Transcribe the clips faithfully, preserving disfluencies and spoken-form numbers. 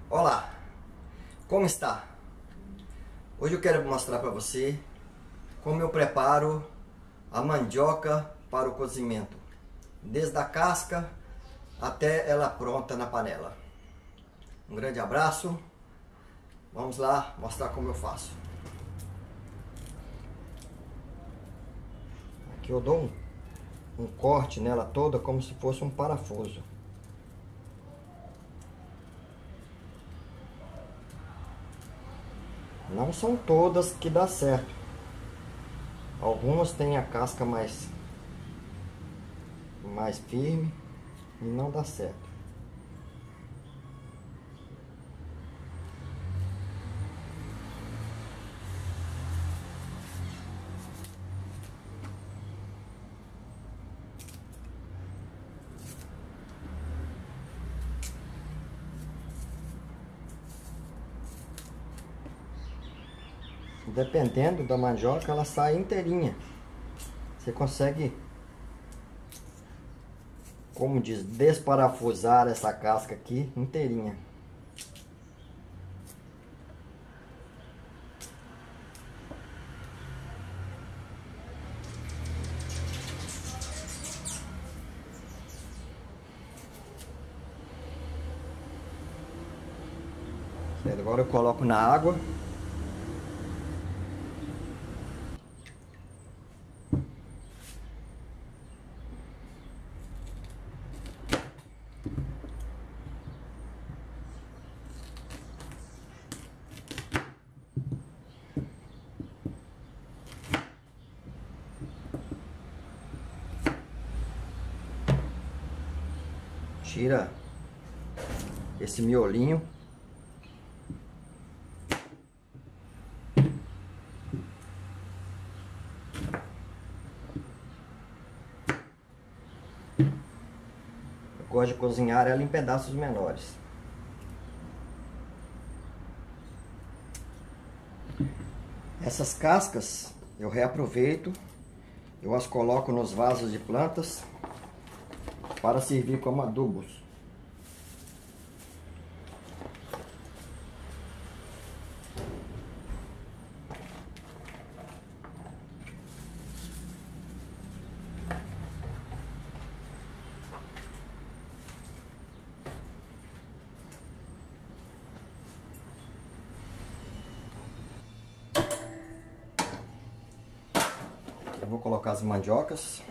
Olá, como está? Hoje eu quero mostrar para você como eu preparo a mandioca para o cozimento, desde a casca até ela pronta na panela. Um grande abraço, vamos lá mostrar como eu faço. Aqui eu dou um, um corte nela toda como se fosse um parafuso. Não são todas que dá certo. Algumas têm a casca mais, mais firme e não dá certo. Dependendo da mandioca, ela sai inteirinha. Você consegue, como diz, desparafusar essa casca aqui inteirinha. Agora eu coloco na água. Tira esse miolinho. Eu gosto de cozinhar ela em pedaços menores. Essas cascas eu reaproveito, eu as coloco nos vasos de plantas para servir como adubos. Eu vou colocar as mandiocas.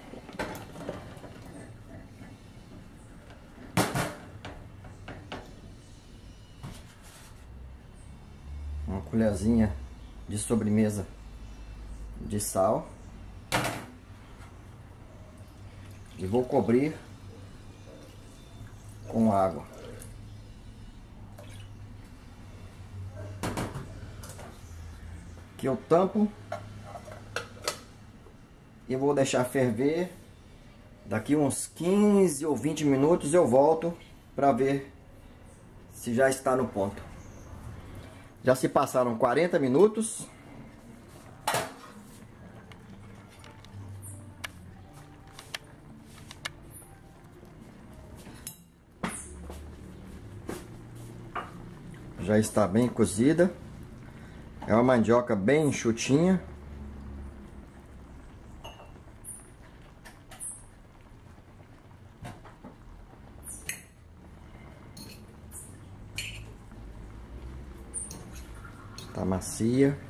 Uma colherzinha de sobremesa de sal. E vou cobrir com água. Aqui eu tampo e vou deixar ferver. Daqui uns quinze ou vinte minutos eu volto para ver se já está no ponto. Já se passaram quarenta minutos. Já está bem cozida. É uma mandioca bem enxutinha. Tá macia.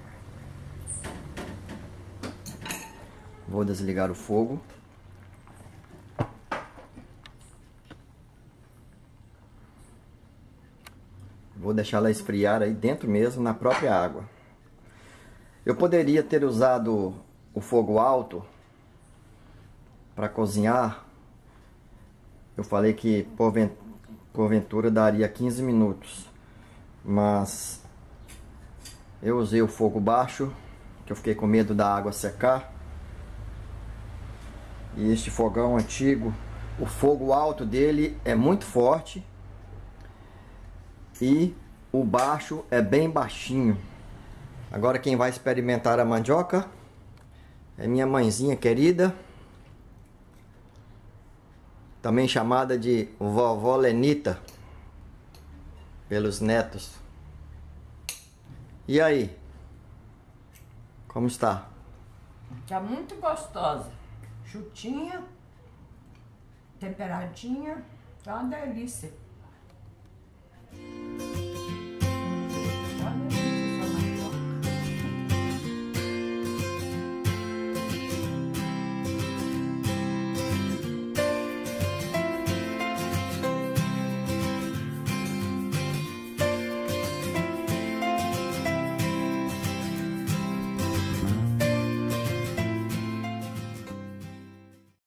Vou desligar o fogo. Vou deixar ela esfriar aí dentro mesmo, na própria água. Eu poderia ter usado o fogo alto para cozinhar. Eu falei que porventura daria quinze minutos. Mas eu usei o fogo baixo, que eu fiquei com medo da água secar. E este fogão antigo, o fogo alto dele é muito forte e o baixo é bem baixinho. Agora quem vai experimentar a mandioca é minha mãezinha querida, também chamada de vovó Lenita. pelos netos. E aí? Como está? Tá muito gostosa. Chutinha, temperadinha, tá uma delícia.